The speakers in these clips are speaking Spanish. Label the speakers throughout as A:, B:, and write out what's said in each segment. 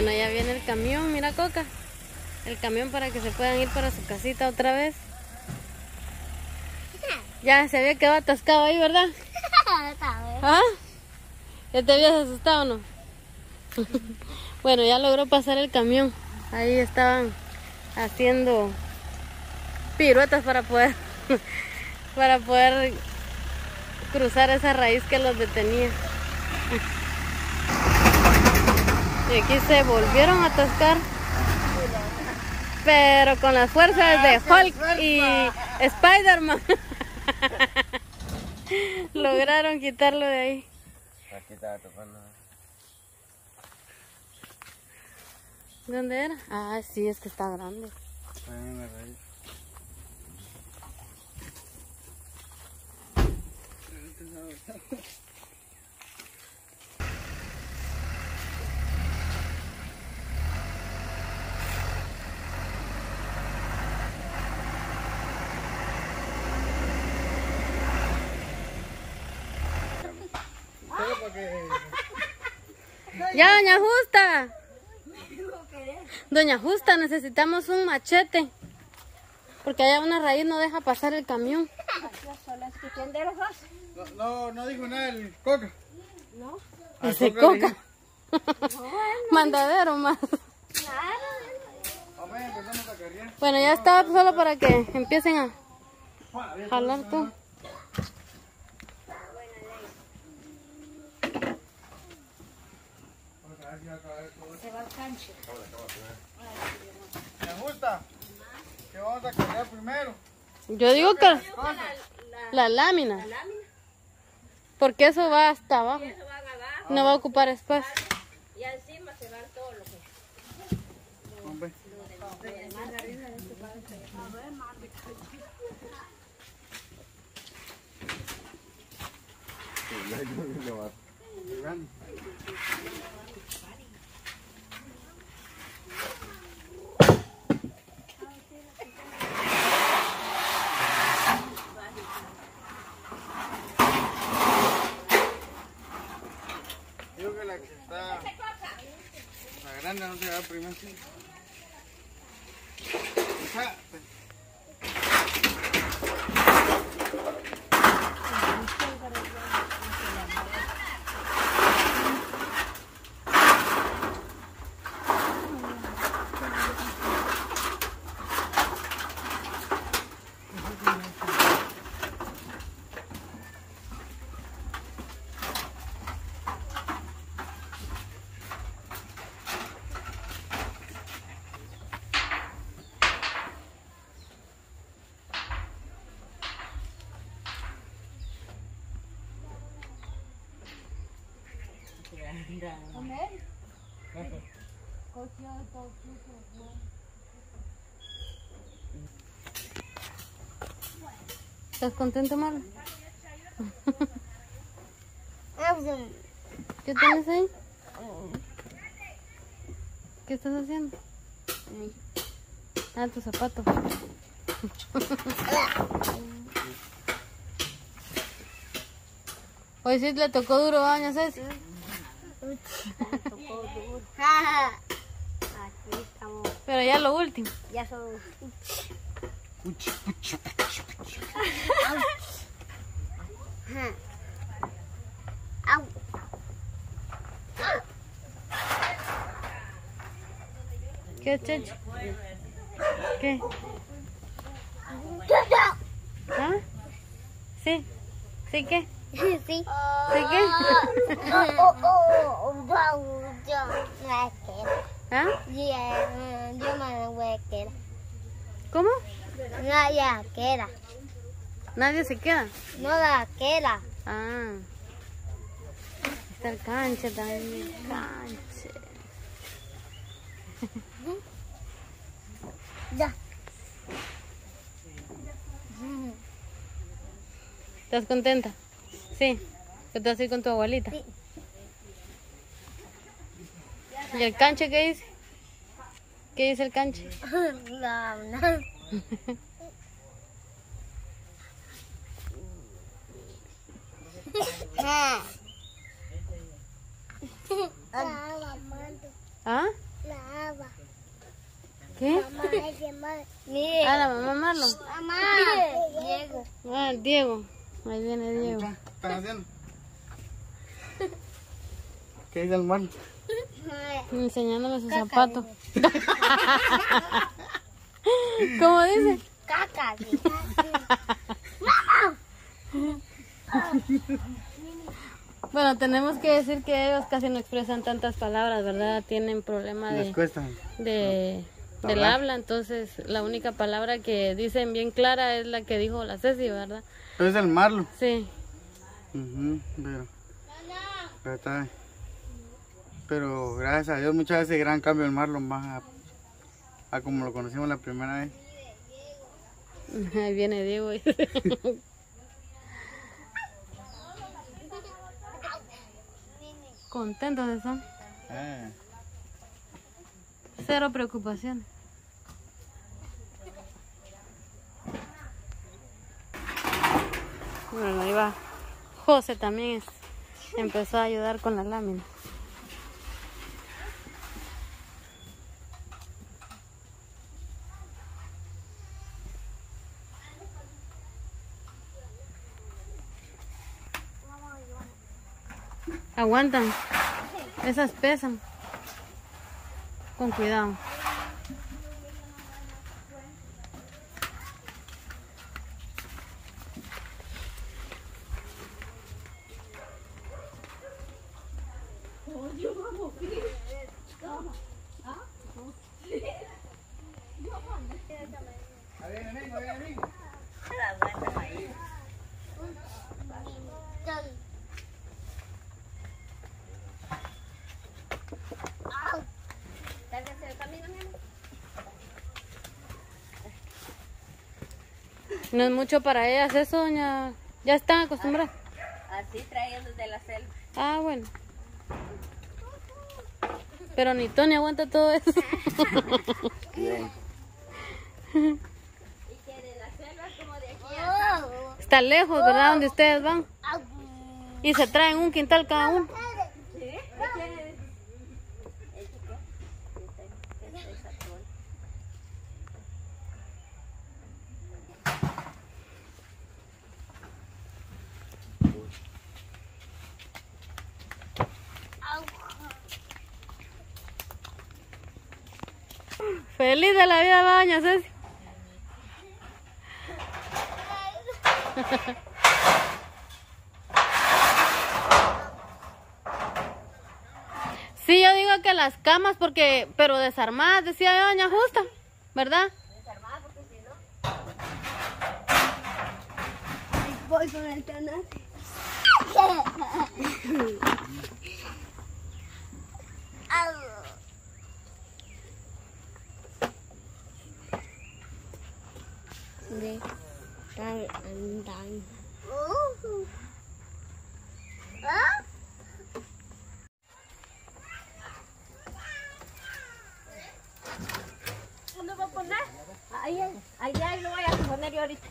A: Bueno, ya viene el camión, mira Coca. El camión para que se puedan ir para su casita otra vez. Ya se había quedado atascado ahí, ¿verdad? ¿Ah? ¿Ya te habías asustado o no? Bueno, ya logró pasar el camión. Ahí estaban haciendo piruetas para poder cruzar esa raíz que los detenía. Y aquí se volvieron a atascar, pero con las fuerzas de Hulk y Spider-Man lograron quitarlo de ahí.
B: Aquí estaba tocando.
A: ¿Dónde era? Ah, sí, es que está grande.
B: Me reí.
A: Ya, doña Justa. Doña Justa, necesitamos un machete. Porque allá una raíz no deja pasar el camión.
B: No dijo nada el Coca.
C: No.
A: Ese Coca. Mandadero más. Bueno, ya está solo para que empiecen a jalar todo.
C: Se va al cancho.
B: Me gusta. ¿Qué vamos a cargar primero?
A: Yo digo que la lámina.
C: La lámina.
A: Porque eso va hasta abajo.
C: Y eso van abajo.
A: No va a ocupar espacio.
C: Y encima se van todo lo que.
B: Hombre. Digo que la que está... La grande no se va primero.
A: ¿Estás contento, Marla? ¿Qué tienes ahí? ¿Qué estás haciendo? Ah, tu zapato. Hoy sí le tocó duro, doña Ceci.
C: Aquí estamos.
A: Pero ya lo último.
C: Ya son. Au.
A: ¿Qué, Checho? ¿Qué? ¿Ah? ¿Sí? ¿Sí qué?
C: Sí.
A: ¿Sí qué? ¿Ah?
C: Yo me voy a quedar.
A: ¿Cómo?
C: No la queda.
A: Nadie se queda.
C: No la queda.
A: Ah. Está el canche también. El canche.
C: Ya.
A: ¿Estás contenta? Sí. ¿Que te vas a ir con tu abuelita?
C: Sí.
A: ¿Y el canche qué dice? ¿Qué dice el canche?
C: No.
A: ¿Ah? ¿Qué?
C: Mire.
A: Ah, la mamá Marlon.
C: Mamá. Diego.
A: Ah, el Diego. Ahí viene Diego.
B: ¿Qué están haciendo? ¿Qué dice el Marlon?
A: Enseñándome sus zapatos. ¿Cómo dice?
C: Caca.
A: Bueno, tenemos que decir que ellos casi no expresan tantas palabras, ¿verdad? Tienen problema
B: Les cuesta.
A: del
B: Hablar.
A: habla, entonces la única palabra que dicen bien clara es la que dijo la Ceci, ¿verdad?
B: Pero es el Marlon.
A: Sí.
B: Pero está bien. Pero gracias a Dios, muchas veces gran cambio el Marlon más a como lo conocimos la primera vez.
A: Ahí viene Diego. Contentos están. Cero preocupaciones. Bueno, ahí va. José también empezó a ayudar con la lámina. Aguantan. Esas pesan. Con cuidado. No es mucho para ellas eso, doña. Ya están acostumbradas.
D: Así traían desde la selva.
A: Ah, bueno. Pero ni Tony aguanta todo eso.
B: Bien.
D: Y que de la selva es como de aquí a...
A: Está lejos, ¿verdad? Donde ustedes van. Y se traen un quintal cada uno.
D: ¿Sí?
A: Feliz de la vida, va, doña Ceci. Sí, yo digo que las camas, porque, pero desarmadas, decía yo, doña Justa, ¿verdad?
D: Desarmada porque si no...
C: Voy con el canal. De tan.
D: ¿Dónde voy a poner? Allá lo voy a poner yo ahorita.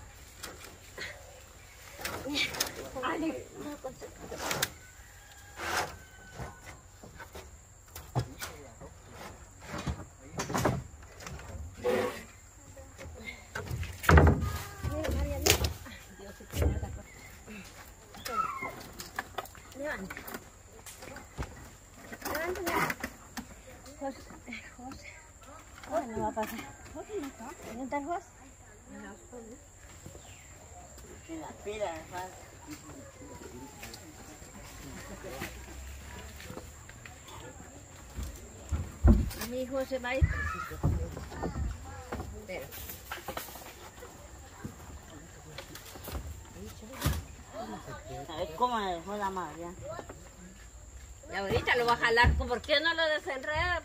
D: Ay, levanta. José. José no va a pasar. José no está. ¿Dónde está el José? En la pila, mi hijo se va a ir. Pero. A ver cómo le dejó la madre. Y ahorita lo va a jalar. ¿Por qué no lo desenreda?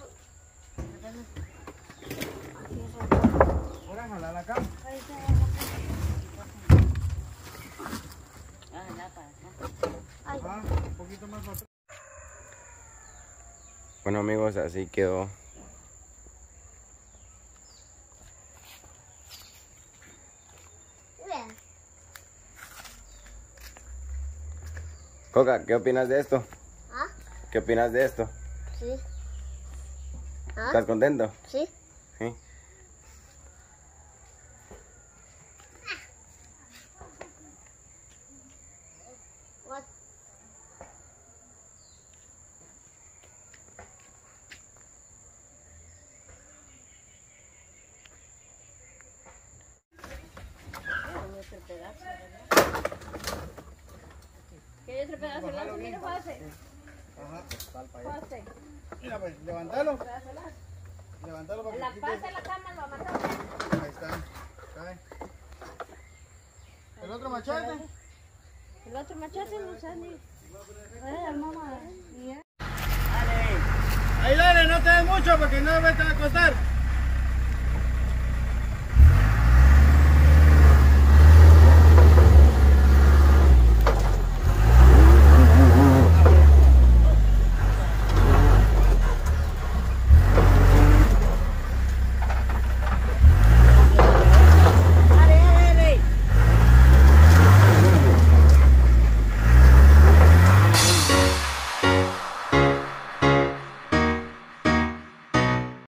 B: Ahora jalar la cama. Un poquito más para atrás.
E: Bueno amigos, así quedó. Coca, ¿qué opinas de esto?
C: ¿Ah?
E: ¿Qué opinas de esto?
C: Sí. ¿Ah?
E: ¿Estás contento?
C: Sí.
E: Sí.
D: ¿Qué otro pedazo de lazo? Mira, José.
B: Ajá,
D: José.
B: mira pues, levántalo. Levántalo para
D: En
B: que
D: la
B: quite.
D: pata de la cama lo amarró.
B: Ahí está. Cae. ¿El otro machete?
D: El otro machete no sale. Ay, mamá.
B: Ahí dale, no te des mucho porque no me vas a costar.